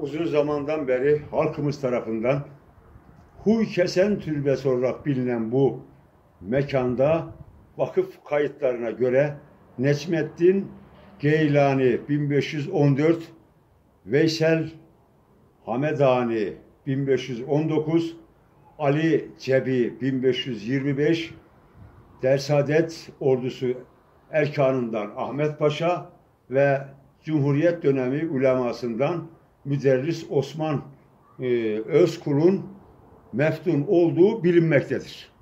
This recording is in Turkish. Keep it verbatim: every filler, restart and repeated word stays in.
uzun zamandan beri halkımız tarafından Huy Kesen Türbesi olarak bilinen bu mekanda vakıf kayıtlarına göre Necmettin Geylani bin beş yüz on dört, Veysel Hamedani bin beş yüz on dokuz, Ali Cebi bin beş yüz yirmi beş, Dersadet Ordusu Erkanından Ahmet Paşa ve Cumhuriyet dönemi ulemasından Müderris Osman e, Özkul'un meftun olduğu bilinmektedir.